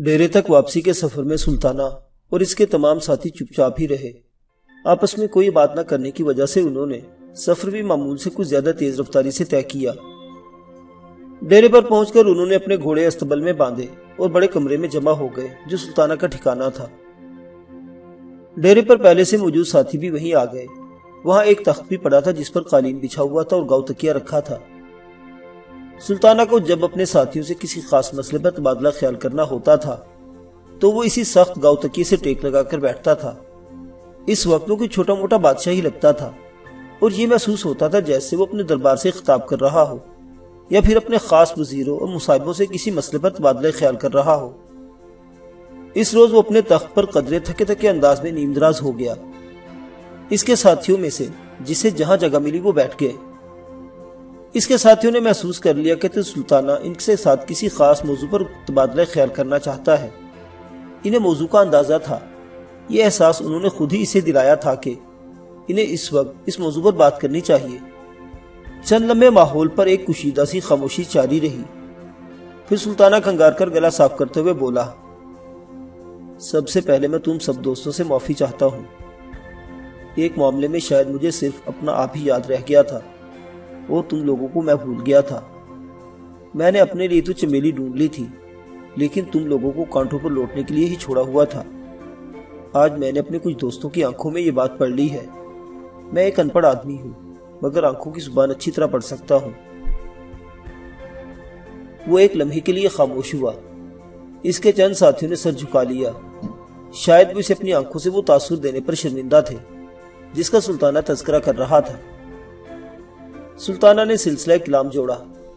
ڈیرے تک واپسی کے سفر میں سلطانہ اور اس کے تمام ساتھی چپ چاپ ہی رہے۔ آپس میں کوئی بات نہ کرنے کی وجہ سے انہوں نے سفر بھی معمول سے کچھ زیادہ تیز رفتاری سے طے کیا۔ ڈیرے پر پہنچ کر انہوں نے اپنے گھوڑے استبل میں باندھے اور بڑے کمرے میں جمع ہو گئے جو سلطانہ کا ٹھکانہ تھا۔ ڈیرے پر پہلے سے موجود ساتھی بھی وہیں آ گئے۔ وہاں ایک تخت بھی پڑا تھا جس پر قالین بچھا ہوا تھا اور گاؤ تکیہ رکھا تھا۔ سلطانہ کو جب اپنے ساتھیوں سے کسی خاص مسئلے پر تبادلہ خیال کرنا ہوتا تھا تو وہ اسی سخت گاؤ تکیے سے ٹیک لگا کر بیٹھتا تھا۔ اس وقت وہ کوئی چھوٹا موٹا بادشاہ ہی لگتا تھا اور یہ محسوس ہوتا تھا جیسے وہ اپنے دربار سے خطاب کر رہا ہو یا پھر اپنے خاص وزیروں اور مصاحبوں سے کسی مسئلے پر تبادلہ خیال کر رہا ہو۔ اس روز وہ اپنے تخت پر قدرے تھکے تھکے انداز میں نیم دراز ہو گیا۔ اس کے ساتھیوں میں سے جسے جہاں جگہ ملی وہ بیٹھ گئے۔ اس کے ساتھیوں نے محسوس کر لیا کہ سلطانہ ان کے ساتھ کسی خاص موضوع پر تبادلہ خیال کرنا چاہتا ہے۔ انہیں موضوع کا اندازہ تھا۔ یہ احساس انہوں نے خود ہی اسے دلایا تھا کہ انہیں اس وقت اس موضوع پر بات کرنی چاہیے۔ چند لمحے ماحول پر ایک کشیدہ سی خاموشی جاری رہی۔ پھر سلطانہ کھنگار کر گلا صاف کرتے ہوئے بولا، سب سے پہلے میں تم سب دوستوں سے معافی چاہتا ہوں۔ ایک معاملے میں شاید مجھے صرف اپنا آپ ہی یاد رہ گیا تھا اور تم لوگوں کو میں بھول گیا تھا۔ میں نے اپنے لیے تو چمیلی ڈھونڈ لی تھی لیکن تم لوگوں کو کانٹوں پر لوٹنے کے لیے ہی چھوڑا ہوا تھا۔ آج میں نے اپنے کچھ دوستوں کی آنکھوں میں یہ بات پڑھ لی ہے۔ میں ایک ان پڑھ آدمی ہوں مگر آنکھوں کی زبان اچھی طرح پڑھ سکتا ہوں۔ وہ ایک لمحے کے لیے خاموش ہوا۔ اس کے چند ساتھیوں نے سر جھکا لیا۔ شاید وہ اسے اپنی آنکھوں سے وہ تاثر دینے پر شرمندہ تھے جس کا سلطانہ تذکرہ کر رہا تھا۔ سلطانہ نے سلسلہ کلام جوڑا،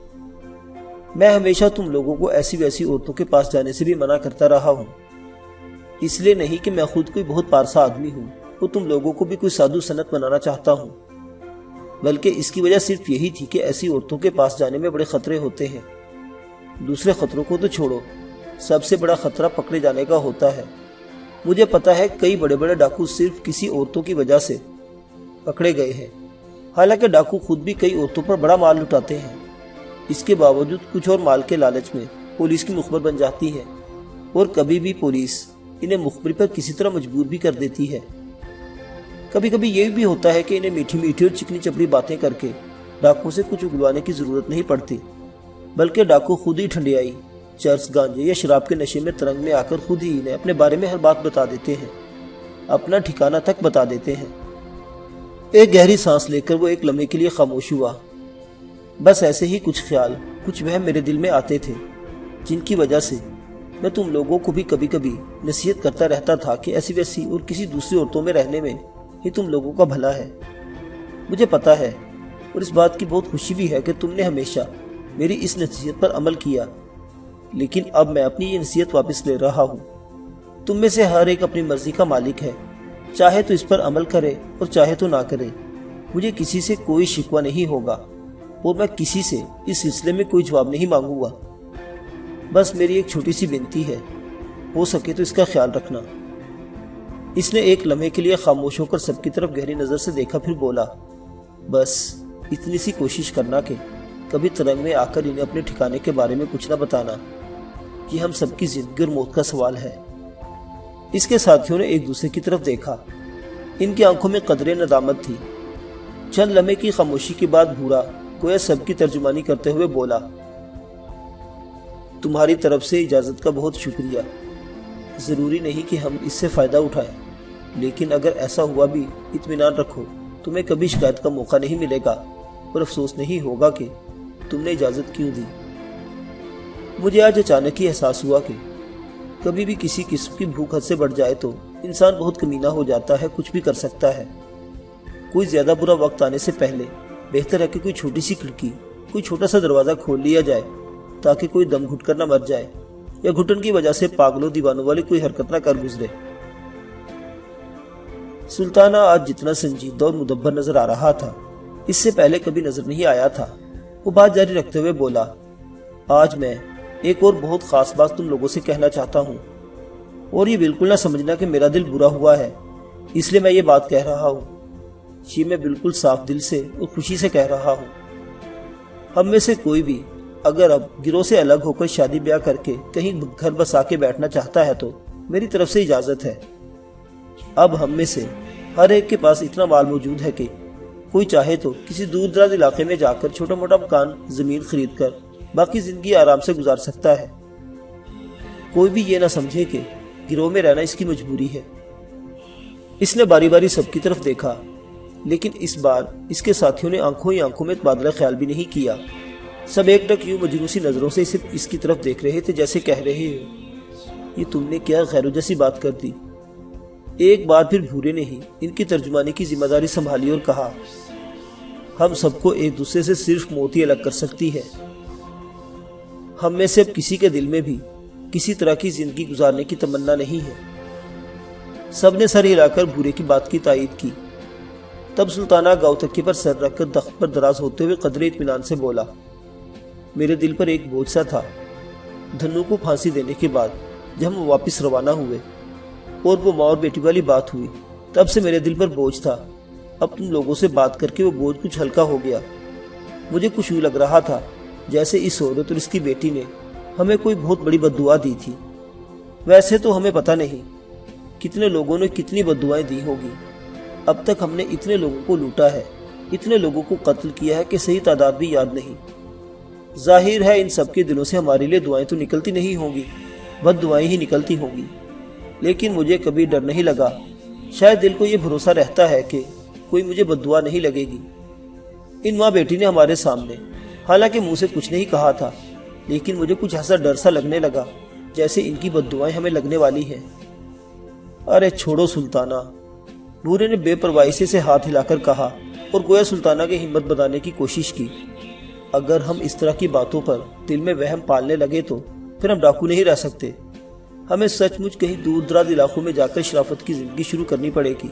میں ہمیشہ تم لوگوں کو ایسی ویسی عورتوں کے پاس جانے سے بھی منع کرتا رہا ہوں۔ اس لیے نہیں کہ میں خود کوئی بہت پارسا آدمی ہوں اور تم لوگوں کو بھی کوئی سادھو سنت بنانا چاہتا ہوں، بلکہ اس کی وجہ صرف یہی تھی کہ ایسی عورتوں کے پاس جانے میں بڑے خطرے ہوتے ہیں۔ دوسرے خطروں کو تو چھوڑو، سب سے بڑا خطرہ پکڑے جانے کا ہوتا ہے۔ مجھے پتا ہے کئی بڑے بڑے ڈاکو صرف کسی عورتوں کی وجہ سے پکڑے گئے ہیں، حالانکہ ڈاکو خود بھی کئی عورتوں پر بڑا مال لٹاتے ہیں۔ اس کے باوجود کچھ اور مال کے لالچ میں پولیس کی مخبر بن جاتی ہے اور کبھی بھی پولیس انہیں مخبری پر کسی طرح مجبور بھی کر دیتی ہے۔ کبھی کبھی یہ بھی ہوتا ہے کہ انہیں میٹھی میٹھی اور چکنی چپڑی باتیں کر کے ڈاکو سے کچھ اگلوانے کی ضرورت نہیں پڑتی، بلکہ ڈاکو خود ہی ٹھنڈیائی، چرس، گانجے یا شراب کے نشے میں ترنگ میں آ کر خود ہی انہیں اپنے بارے میں ہر بات بتا دیتے ہیں، اپنا ٹھکانہ تک بتا دیتے ہیں۔ ایک گہری سانس لے کر وہ ایک لمحے کے لیے خاموش ہوا۔ بس ایسے ہی کچھ خیال، کچھ وہم میرے دل میں آتے تھے جن کی وجہ سے میں تم لوگوں کو بھی کبھی کبھی نصیحت کرتا رہتا تھا کہ ایسی ویسی اور کسی دوسری عورتوں میں رہنے میں ہی تم لوگوں کا بھلا ہے۔ مجھے پتا ہے اور اس بات کی بہت خوشی بھی ہے کہ تم نے ہمیشہ میری اس نصیحت پر عمل کیا، لیکن اب میں اپنی یہ نصیحت واپس لے رہا ہوں۔ تم میں سے ہر ایک اپنی مرضی کا مالک ہے، چاہے تو اس پر عمل کرے اور چاہے تو نہ کرے۔ مجھے کسی سے کوئی شکوہ نہیں ہوگا اور میں کسی سے اس سلسلے میں کوئی جواب نہیں مانگوں گا۔ بس میری ایک چھوٹی سی بنتی ہے، ہو سکے تو اس کا خیال رکھنا۔ اس نے ایک لمحے کے لیے خاموش ہو کر سب کی طرف گہری نظر سے دیکھا، پھر بولا، بس اتنی سی کوشش کرنا کہ کبھی ترنگ میں آ کر انہیں اپنے ٹھکانے کے بارے میں کچھ نہ بتانا۔ یہ ہم سب کی زندگی اور موت کا سوال ہے۔ اس کے ساتھیوں نے ایک دوسرے کی طرف دیکھا۔ ان کی آنکھوں میں قدرے ندامت تھی۔ چند لمحے کی خاموشی کے بعد بھورا گویا سب کی ترجمانی کرتے ہوئے بولا، تمہاری طرف سے اجازت کا بہت شکریہ۔ ضروری نہیں کہ ہم اس سے فائدہ اٹھائیں، لیکن اگر ایسا ہوا بھی اطمینان رکھو، تمہیں کبھی شکایت کا موقع نہیں ملے گا اور افسوس نہیں ہوگا کہ تم نے اجازت کیوں دی۔ مجھے آج اچانک ہی احساس ہوا کہ کبھی بھی کسی قسم کی بھوک حد سے بڑھ جائے تو انسان بہت کمینہ ہو جاتا ہے، کچھ بھی کر سکتا ہے۔ کوئی زیادہ برا وقت آنے سے پہلے بہتر ہے کہ کوئی چھوٹی سی کھڑکی، کوئی چھوٹا سا دروازہ کھول لیا جائے تاکہ کوئی دم گھٹ کر نہ مر جائے یا گھٹن کی وجہ سے پاگلوں دیوانوں والی کوئی حرکت نہ کر گزرے۔ سلطانہ آج جتنا سنجیدہ اور مدبر نظر آ رہا تھا، اس سے پہلے کبھی نظر نہیں آیا تھا۔ وہ بات جاری رکھتے ہوئے بولا، آج میں ایک اور بہت خاص بات تم لوگوں سے کہنا چاہتا ہوں، اور یہ بالکل نہ سمجھنا کہ میرا دل برا ہوا ہے اس لیے میں یہ بات کہہ رہا ہوں۔ یہ میں بالکل صاف دل سے اور خوشی سے کہہ رہا ہوں۔ ہم میں سے کوئی بھی اگر اب گروہ سے الگ ہو کر شادی بیاہ کر کے کہیں گھر بسا کے بیٹھنا چاہتا ہے تو میری طرف سے اجازت ہے۔ اب ہم میں سے ہر ایک کے پاس اتنا مال موجود ہے کہ کوئی چاہے تو کسی دور دراز علاقے میں جا کر چھوٹا موٹا مکان زمین خرید کر باقی زندگی آرام سے گزار سکتا ہے۔ کوئی بھی یہ نہ سمجھے کہ گروہ میں رہنا اس کی مجبوری ہے۔ اس نے باری باری سب کی طرف دیکھا، لیکن اس بار اس کے ساتھیوں نے آنکھوں ہی آنکھوں میں تبادلہ خیال بھی نہیں کیا۔ سب ایک ٹک یوں مجروسی نظروں سے صرف اس کی طرف دیکھ رہے تھے، جیسے کہہ رہے ہو یہ تم نے کیا غیر جیسی بات کر دی۔ ایک بار پھر بھورے نے ہی ان کی ترجمانی کی ذمہ داری سنبھالی اور کہا، ہم سب کو ایک دوسرے سے صرف موت ہی الگ کر سکتی ہے۔ ہم میں سے اب کسی کے دل میں بھی کسی طرح کی زندگی گزارنے کی تمنا نہیں ہے۔ سب نے سر ہلا کر بھورے کی بات کی تائید کی۔ تب سلطانہ گاؤں تکیے پر سر رکھ کر تخت پر دراز ہوتے ہوئے قدرے اطمینان سے بولا، میرے دل پر ایک بوجھ سا تھا۔ دھنو کو پھانسی دینے کے بعد جب ہم واپس روانہ ہوئے اور وہ ماں اور بیٹی والی بات ہوئی، تب سے میرے دل پر بوجھ تھا۔ اب تم لوگوں سے بات کر کے وہ بوجھ کچھ ہلکا ہو گیا۔ مجھے کچھ یوں لگ رہا تھا جیسے اس عورت اور اس کی بیٹی نے ہمیں کوئی بہت بڑی بد دعا دی تھی۔ ویسے تو ہمیں پتہ نہیں کتنے لوگوں نے کتنی بد دعائیں دی ہوگی۔ اب تک ہم نے اتنے لوگوں کو لوٹا ہے، اتنے لوگوں کو قتل کیا ہے کہ صحیح تعداد بھی یاد نہیں۔ ظاہر ہے ان سب کے دلوں سے ہمارے لیے دعائیں تو نکلتی نہیں ہوں گی، بد دعائیں ہی نکلتی ہوں گی۔ لیکن مجھے کبھی ڈر نہیں لگا۔ شاید دل کو یہ بھروسہ رہتا ہے کہ کوئی مجھے بد دعا نہیں لگے گی۔ ان ماں بیٹی نے ہمارے سامنے حالانکہ منہ سے کچھ نہیں کہا تھا، لیکن مجھے کچھ ایسا ڈر سا لگنے لگا جیسے ان کی بد دعائیں ہمیں لگنے والی ہیں۔ ارے چھوڑو سلطانہ، بھورے نے بے پرواہی سے ہاتھ ہلا کر کہا اور گویا سلطانہ کی ہمت بنانے کی کوشش کی۔ اگر ہم اس طرح کی باتوں پر دل میں وہم پالنے لگے تو پھر ہم ڈاکو نہیں رہ سکتے۔ ہمیں سچ مچ کہیں دور دراز علاقوں میں جا کر شرافت کی زندگی شروع کرنی پڑے گی۔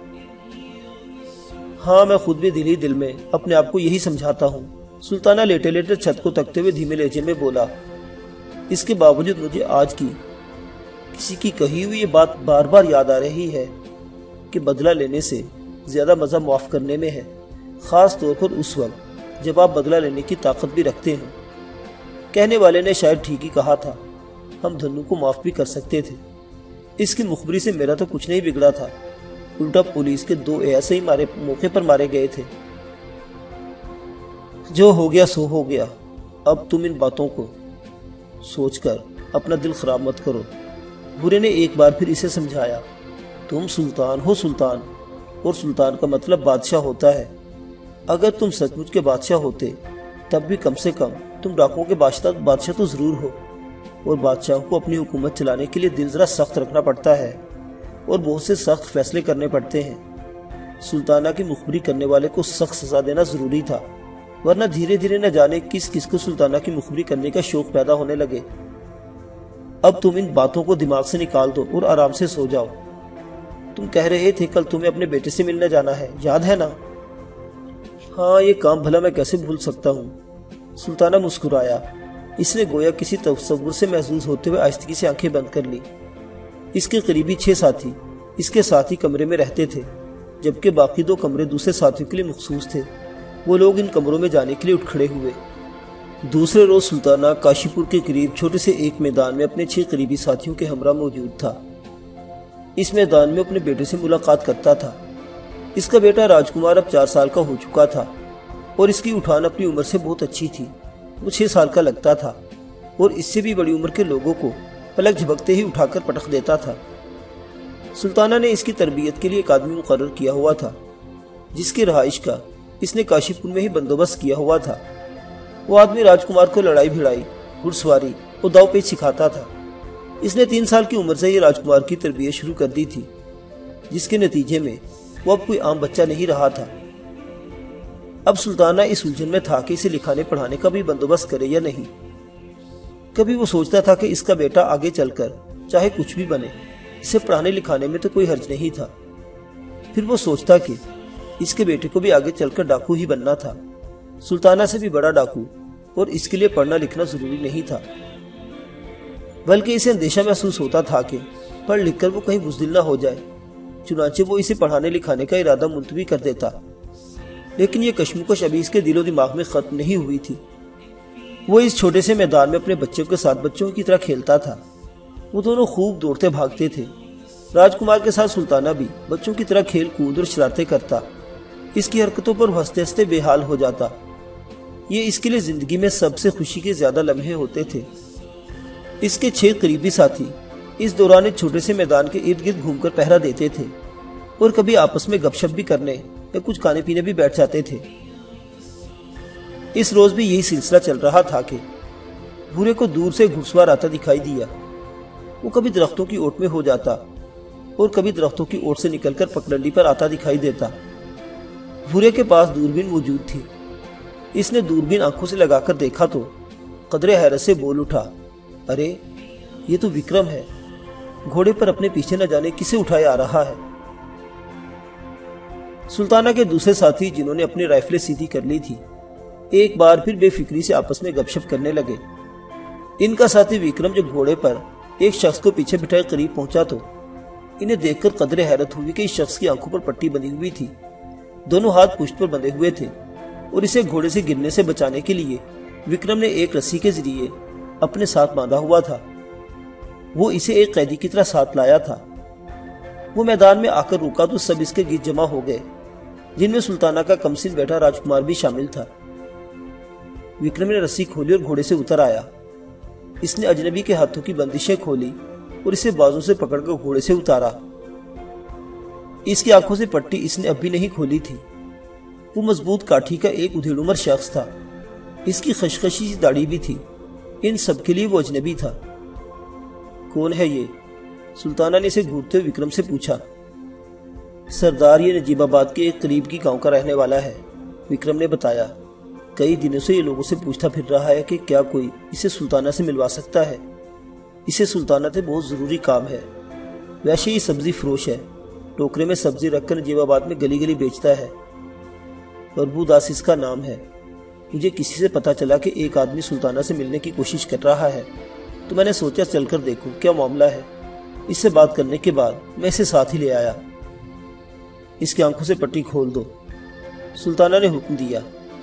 ہاں میں خود بھی دل ہی دل میں اپنے آپ کو یہی سمجھاتا ہوں۔ سلطانہ لیٹے لیٹے چھت کو تکتے ہوئے دھیمے لہجے میں بولا، اس کے باوجود مجھے آج کی کسی کی کہی ہوئی یہ بات بار بار یاد آ رہی ہے کہ بدلہ لینے سے زیادہ مزہ معاف کرنے میں ہے، خاص طور پر اس وقت جب آپ بدلہ لینے کی طاقت بھی رکھتے ہیں۔ کہنے والے نے شاید ٹھیک ہی کہا تھا، ہم دھنو کو معاف بھی کر سکتے تھے۔ اس کی مخبری سے میرا تو کچھ نہیں بگڑا تھا، الٹا پولیس کے 2 ایسے ہی موقع پر مارے گئے تھے۔ جو ہو گیا سو ہو گیا، اب تم ان باتوں کو سوچ کر اپنا دل خراب مت کرو۔ بھورے نے ایک بار پھر اسے سمجھایا، تم سلطان ہو سلطان، اور سلطان کا مطلب بادشاہ ہوتا ہے۔ اگر تم سچ مچ کے بادشاہ ہوتے تب بھی کم سے کم تم ڈاکوؤں کے بادشاہ تو ضرور ہو، اور بادشاہوں کو اپنی حکومت چلانے کے لیے دل ذرا سخت رکھنا پڑتا ہے اور بہت سے سخت فیصلے کرنے پڑتے ہیں۔ سلطانہ کی مخبری کرنے والے کو سخت سزا دینا ضروری تھا، ورنہ دھیرے دھیرے نہ جانے کس کس کو سلطانہ کی مخبری کرنے کا شوق پیدا ہونے لگے۔ اب تم ان باتوں کو دماغ سے نکال دو اور آرام سے سو جاؤ۔ تم کہہ رہے تھے کل تمہیں اپنے بیٹے سے ملنے جانا ہے، یاد ہے نا؟ ہاں یہ کام بھلا میں کیسے بھول سکتا ہوں۔ سلطانہ مسکرایا۔ اس نے گویا کسی تصور سے محظوظ ہوتے ہوئے آہستگی سے آنکھیں بند کر لی۔ اس کے قریبی 6 ساتھی اس کے ساتھ ہی کمرے میں رہتے تھے، جبکہ باقی 2 کمرے دوسرے ساتھیوں کے لیے مخصوص تھے۔ وہ لوگ ان کمروں میں جانے کے لیے اٹھ کھڑے ہوئے۔ دوسرے روز سلطانہ کاشی پور کے قریب چھوٹے سے ایک میدان میں اپنے 6 قریبی ساتھیوں کے ہمراہ موجود تھا۔ اس میدان میں اپنے بیٹے سے ملاقات کرتا تھا۔ اس کا بیٹا راجکمار اب 4 سال کا ہو چکا تھا اور اس کی اٹھان اپنی عمر سے بہت اچھی تھی۔ وہ 6 سال کا لگتا تھا اور اس سے بھی بڑی عمر کے لوگوں کو پلک جھپکتے ہی اٹھا کر پٹخ دیتا تھا۔ سلطانہ نے اس کی تربیت کے لیے ایک آدمی مقرر کیا ہوا تھا، جس کی رہائش کا اس نے کاشی پور میں ہی بندوبست کیا ہوا تھا۔ وہ آدمی راجکمار کو لڑائی بھڑائی، گھڑ سواری اور داؤ پیچ سکھاتا تھا۔ اس نے 3 سال کی عمر سے ہی راجکمار کی تربیت شروع کر دی تھی، جس کے نتیجے میں وہ اب کوئی عام بچہ نہیں رہا تھا۔ اب سلطانہ اس الجھن میں تھا کہ اسے لکھانے پڑھانے کا بھی بندوبست کرے یا نہیں۔ کبھی وہ سوچتا تھا کہ اس کا بیٹا آگے چل کر چاہے کچھ بھی بنے، اسے پڑھانے لکھانے میں تو کوئی حرج نہیں تھا۔ پھر وہ سوچتا کہ اس کے بیٹے کو بھی آگے چل کر ڈاکو ہی بننا تھا، سلطانہ سے بھی بڑا ڈاکو، اور اس کے لیے پڑھنا لکھنا ضروری نہیں تھا۔ بلکہ اسے اندیشہ محسوس ہوتا تھا کہ پڑھ لکھ کر وہ کہیں بزدل نہ ہو جائے، چنانچہ وہ اسے پڑھانے لکھانے کا ارادہ ملتوی کر دیتا۔ لیکن یہ کشمکش ابھی اس کے دل و دماغ میں ختم نہیں ہوئی تھی۔ وہ اس چھوٹے سے میدان میں اپنے بچوں کے ساتھ بچوں کی طرح کھیلتا تھا۔ وہ دونوں خوب دوڑتے بھاگتے تھے۔ راجکمار کے ساتھ سلطانہ بھی بچوں کی طرح کھیل کود اور شرارتیں کرتا۔ اس کی حرکتوں پر ہنستے ہنستے بے حال ہو جاتا۔ یہ اس کے لیے زندگی میں سب سے خوشی کے زیادہ لمحے ہوتے تھے۔ اس کے 6 قریبی ساتھی اس دوران ایک چھوٹے سے میدان کے ارد گرد گھوم کر پہرا دیتے تھے اور کبھی آپس میں گپ شپ بھی کرنے یا کچھ کھانے پینے بھی بیٹھ جاتے تھے۔ اس روز بھی یہی سلسلہ چل رہا تھا کہ بھورے کو دور سے گھڑسوار آتا دکھائی دیا۔ وہ کبھی درختوں کی اوٹ میں ہو جاتا اور کبھی درختوں کی اوٹ سے نکل کر پگڈنڈی پر آتا دکھائی دیتا۔ بھورے کے پاس دوربین موجود تھی۔ اس نے دوربین آنکھوں سے لگا کر دیکھا تو قدرے حیرت سے بول اٹھا، ارے یہ تو وکرم ہے، گھوڑے پر اپنے پیچھے نہ جانے کسے اٹھائے آ رہا ہے۔ سلطانہ کے دوسرے ساتھی جنہوں نے اپنی رائفلیں سیدھی کر لی تھی ایک بار پھر بے فکری سے آپس میں گپ شپ کرنے لگے۔ ان کا ساتھی وکرم جو گھوڑے پر ایک شخص کو پیچھے بٹھائے قریب پہنچا تو انہیں دیکھ کر قدرے حیرت ہوئی کہ اس شخص کی آنکھوں پر پٹی بندھی ہوئی تھی، دونوں ہاتھ پشت پر بندھے ہوئے تھے اور اسے گھوڑے سے گرنے سے بچانے کے لیے وکرم نے ایک رسی کے ذریعے اپنے ساتھ باندھا ہوا تھا۔ وہ اسے ایک قیدی کی طرح ساتھ لایا تھا۔ وہ میدان میں آ کر رکا تو سب اس کے گرد جمع ہو گئے، جن میں سلطانہ کا کمسن بیٹا راجکمار بھی شامل تھا۔ وکرم نے رسی کھولی اور گھوڑے سے اتر آیا۔ اس نے اجنبی کے ہاتھوں کی بندشیں کھولی اور اسے بازو سے پکڑ کر گھوڑے سے اتارا۔ اس کی آنکھوں سے پٹی اس نے اب بھی نہیں کھولی تھی۔ وہ مضبوط کاٹھی کا ایک ادھیڑ عمر شخص تھا۔ اس کی خشخشی سی داڑھی بھی تھی۔ ان سب کے لیے وہ اجنبی تھا۔ کون ہے یہ؟ سلطانہ نے اسے گھورتے ہوئے وکرم سے پوچھا۔ سردار، یہ نجیب آباد کے ایک قریب کی گاؤں کا رہنے والا ہے، وکرم نے بتایا۔ کئی دنوں سے یہ لوگوں سے پوچھتا پھر رہا ہے کہ کیا کوئی اسے سلطانہ سے ملوا سکتا ہے۔ اسے سلطانہ سے بہت ضروری کام ہے۔ ویسے یہ سبزی فروش ہے، ٹوکرے میں سبزی رکھ کر نجیب آباد میں گلی گلی بیچتا ہے۔ پربھو داس اس کا نام ہے۔ مجھے کسی سے پتا چلا کہ ایک آدمی سلطانہ سے ملنے کی کوشش کر رہا ہے، تو میں نے سوچا چل کر دیکھوں کیا معاملہ ہے۔ اس سے بات کرنے کے بعد میں اسے ساتھ ہی لے آیا۔ اس کی آنکھوں سے پٹی کھول دو، سلطانہ نے حکم دیا۔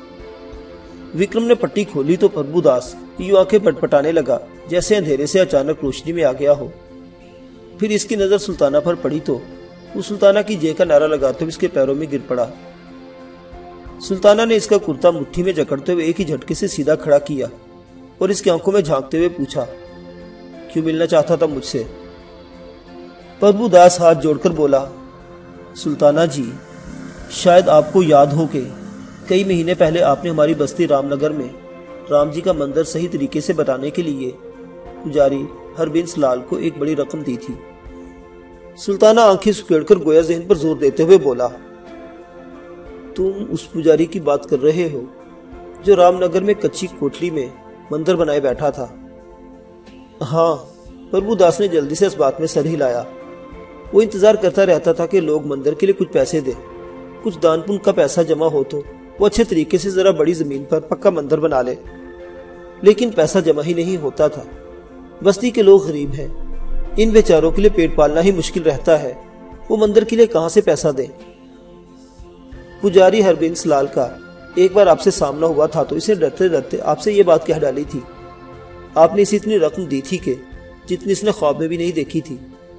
وکرم نے پٹی کھولی تو پربھو داس یوں آنکھیں پٹ پٹانے لگا جیسے اندھیرے سے اچانک روشنی میں آ گیا ہو۔ پھر اس کی نظر سلطانہ پر پڑی تو وہ سلطانہ کی جے کا نعرہ لگاتے ہوئے اس کے پیروں میں گر پڑا۔ سلطانہ نے اس کا کرتا مٹھی میں جکڑتے ہوئے ایک ہی جھٹکے سے سیدھا کھڑا کیا اور اس کی آنکھوں میں جھانکتے ہوئے پوچھا، کیوں ملنا چاہتا تھا مجھ سے؟ پربھو داس ہاتھ جوڑ کر بولا، سلطانہ جی، شاید آپ کو یاد ہو کہ کئی مہینے پہلے آپ نے ہماری بستی رام نگر میں رام جی کا مندر صحیح طریقے سے بنانے کے لیے پجاری ہربنس لال کو ایک بڑی رقم دی تھی۔ سلطانہ آنکھیں سکیڑ کر گویا ذہن پر زور دیتے ہوئے بولا، تم اس پجاری کی بات کر رہے ہو جو رام نگر میں کچی کوٹلی میں مندر بنائے بیٹھا تھا؟ ہاں، پربھو داس نے جلدی سے اس بات میں سر ہلایا۔ وہ انتظار کرتا رہتا تھا کہ لوگ مندر کے لیے کچھ پیسے دیں، کچھ دان پن کا پیسہ جمع ہو تو وہ اچھے طریقے سے ذرا بڑی زمین پر پکا مندر بنا لے، لیکن پیسہ جمع ہی نہیں ہوتا تھا۔ بستی کے لوگ غریب ہیں، ان بیچاروں کے لیے پیٹ پالنا ہی مشکل رہتا ہے، وہ مندر کے لیے کہاں سے پیسہ دیں؟ پجاری ہربنس لال کا ایک بار آپ سے سامنا ہوا تھا تو اسے ڈرتے ڈرتے آپ سے یہ بات کہہ ڈالی تھی۔ آپ نے اسے اتنی رقم دی تھی کہ جتنی اس نے خواب میں بھی نہیں دیکھی تھی۔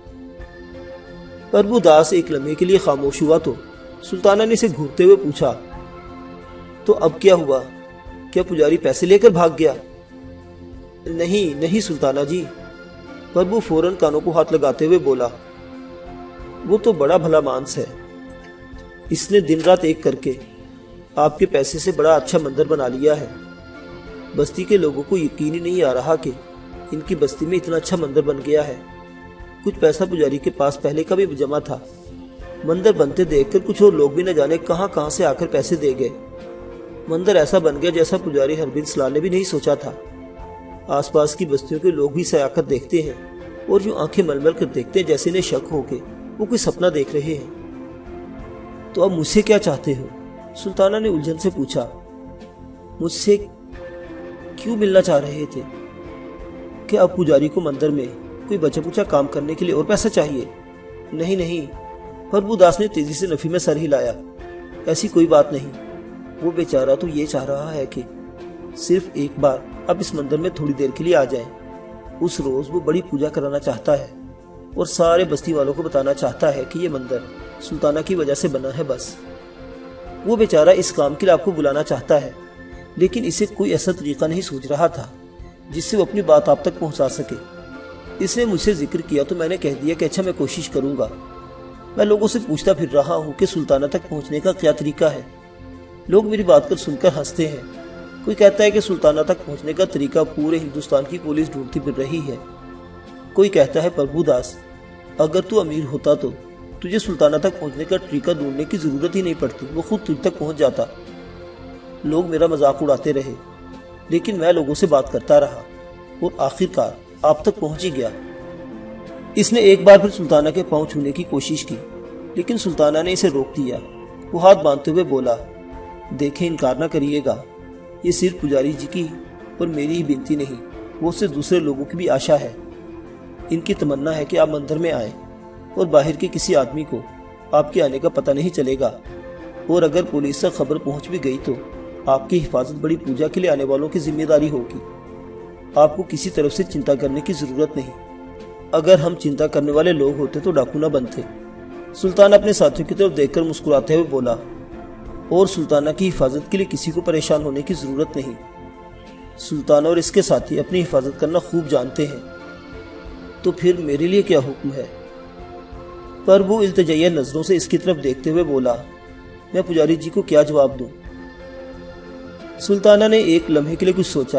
پربھو داس ایک لمحے کے لیے خاموش ہوا تو سلطانہ نے اسے گھورتے ہوئے پوچھا، تو اب کیا ہوا؟ کیا پجاری پیسے لے کر بھاگ گیا؟ نہیں نہیں سلطانہ جی، پربھو فوراً کانوں کو ہاتھ لگاتے ہوئے بولا، وہ تو بڑا بھلا مانس ہے، اس نے دن رات ایک کر کے آپ کے پیسے سے بڑا اچھا مندر بنا لیا ہے۔ بستی کے لوگوں کو یقین ہی نہیں آ رہا کہ ان کی بستی میں اتنا اچھا مندر بن گیا ہے۔ کچھ پیسہ پجاری کے پاس پہلے کا بھی جمع تھا۔ مندر بنتے دیکھ کر کچھ اور لوگ بھی نہ جانے کہاں کہاں سے آ کر پیسے دے گئے۔ مندر ایسا بن گیا جیسا پجاری ہربنس لال نے بھی نہیں سوچا تھا۔ آس پاس کی بستیوں کے لوگ بھی سے آ کر دیکھتے ہیں اور یوں آنکھیں مل مل کر دیکھتے ہیں جیسے انہیں شک ہو کہ وہ کوئی سپنا دیکھ رہے ہیں۔ تو اب مجھ سے کیا چاہتے ہو؟ سلطانہ نے الجھن سے پوچھا۔ مجھ سے کیوں ملنا چاہ رہے تھے؟ کہ اب پجاری کو مندر میں کوئی بچا پوچھا کام کرنے کے لیے اور پیسہ چاہیے؟ نہیں نہیں، پربھو داس نے تیزی سے نفی میں سر ہلایا، ایسی کوئی بات نہیں۔ وہ بیچارہ تو یہ چاہ رہا ہے کہ صرف ایک بار اب اس مندر میں تھوڑی دیر کے لیے آ جائیں۔ اس روز وہ بڑی پوجا کرانا چاہتا ہے اور سارے بستی والوں کو بتانا چاہتا ہے کہ یہ مندر سلطانہ کی وجہ سے بنا ہے۔ بس وہ بیچارہ اس کام کے لیے آپ کو بلانا چاہتا ہے، لیکن اسے کوئی ایسا طریقہ نہیں سوچ رہا تھا جس سے وہ اپنی بات آپ تک پہنچا سکے۔ اس نے مجھ سے ذکر کیا تو میں نے کہہ دیا کہ اچھا میں کوشش کروں گا۔ میں لوگوں سے پوچھتا پھر رہا ہوں کہ سلطانہ تک پہنچنے کا کیا طریقہ ہے۔ لوگ میری بات کر سن کر ہنستے ہیں۔ کوئی کہتا ہے کہ سلطانہ تک پہنچنے کا طریقہ پورے ہندوستان کی پولیس ڈھونڈتی پھر رہی ہے۔ کوئی کہتا ہے پربھو داس، اگر تو امیر ہوتا تو تجھے سلطانہ تک پہنچنے کا طریقہ ڈھونڈنے کی ضرورت ہی نہیں پڑتی، وہ خود تجھ تک پہنچ جاتا۔ لوگ میرا مذاق اڑاتے رہے، لیکن میں لوگوں سے بات کرتا رہا اور آخر کار آپ تک پہنچ ہی گیا۔ اس نے ایک بار پھر سلطانہ کے پاؤں چھونے کی کوشش کی، لیکن سلطانہ نے اسے روک دیا۔ وہ ہاتھ باندھتے ہوئے بولا، دیکھیں انکار نہ کریے گا، یہ صرف پجاری جی کی اور میری ہی بنتی نہیں، وہ سے دوسرے لوگوں کی بھی آشا ہے۔ ان کی تمنا ہے کہ آپ مندر میں آئیں اور باہر کے کسی آدمی کو آپ کے آنے کا پتہ نہیں چلے گا، اور اگر پولیس تک خبر پہنچ بھی گئی تو آپ کی حفاظت بڑی پوجا کے لیے آنے والوں کی ذمہ داری ہوگی۔ آپ کو کسی طرف سے چنتا کرنے کی ضرورت نہیں۔ اگر ہم چنتا کرنے والے لوگ ہوتے تو ڈاکو نہ بنتے۔ سلطان اپنے ساتھیوں کی طرف دیکھ کر مسکراتے ہوئے بولا، اور سلطانہ کی حفاظت کے لیے کسی کو پریشان ہونے کی ضرورت نہیں۔ سلطان اور اس کے ساتھی اپنی حفاظت کرنا خوب جانتے ہیں، تو پھر میرے لیے کیا حکم ہے؟ پر وہ التجائیہ نظروں سے اس کی طرف دیکھتے ہوئے بولا، میں پجاری جی کو کیا جواب دوں؟ سلطانہ نے ایک لمحے کے لیے کچھ سوچا،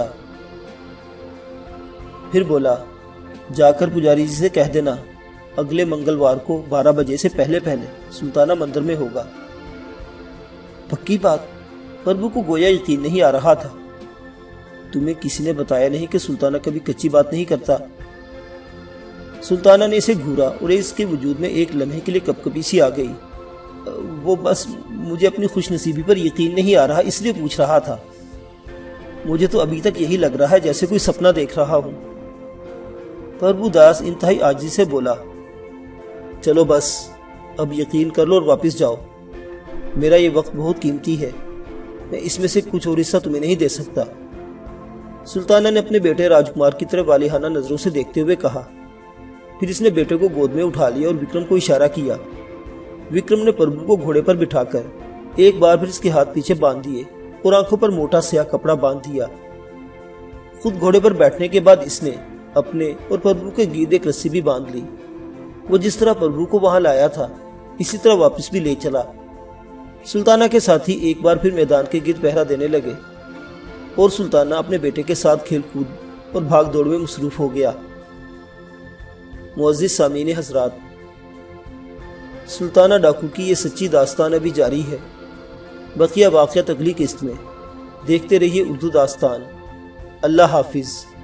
پھر بولا، جا کر پجاری جی سے کہہ دینا اگلے منگلوار کو 12 بجے سے پہلے سلطانہ مندر میں ہوگا۔ پکی بات؟ پربھو کو گویا یقین نہیں آ رہا تھا۔ تمہیں کسی نے بتایا نہیں کہ سلطانہ کبھی کچی بات نہیں کرتا؟ سلطانہ نے اسے گھورا اور اس کے وجود میں ایک لمحے کے لیے کپکپی سی آ گئی۔ وہ بس مجھے اپنی خوش نصیبی پر یقین نہیں آ رہا، اس لیے پوچھ رہا تھا۔ مجھے تو ابھی تک یہی لگ رہا ہے جیسے کوئی سپنا دیکھ رہا ہوں۔ پربھو داس انتہائی عاجزی سے بولا، چلو بس اب یقین کر لو اور واپس جاؤ، میرا یہ وقت بہت قیمتی ہے، میں اس میں سے کچھ اور حصہ تمہیں نہیں دے سکتا۔ سلطانہ نے اپنے بیٹے راجکمار کی طرف والہانہ نظروں سے دیکھتے ہوئے کہا، پھر اس نے بیٹے کو گود میں اٹھا لیا اور وکرم کو اشارہ کیا۔ وکرم نے پربھو کو گھوڑے پر بٹھا کر ایک بار پھر اس کے ہاتھ پیچھے باندھ دیے اور آنکھوں پر موٹا سیاہ کپڑا باندھ دیا۔ خود گھوڑے پر بیٹھنے کے بعد اس نے اپنے اور پربھو کے گرد ایک رسی بھی باندھ لی۔ وہ جس طرح پربھو کو وہاں لایا تھا اسی طرح واپس بھی لے چلا۔ سلطانہ کے ساتھی ایک بار پھر میدان کے گرد پہرا دینے لگے اور سلطانہ اپنے بیٹے کے ساتھ کھیل کود اور بھاگ دوڑ میں مصروف ہو گیا۔ معزز سامعین حضرات، سلطانہ ڈاکو کی یہ سچی داستان ابھی جاری ہے۔ بقیہ واقعات اگلی قسط میں۔ دیکھتے رہیے اردو داستان۔ اللہ حافظ۔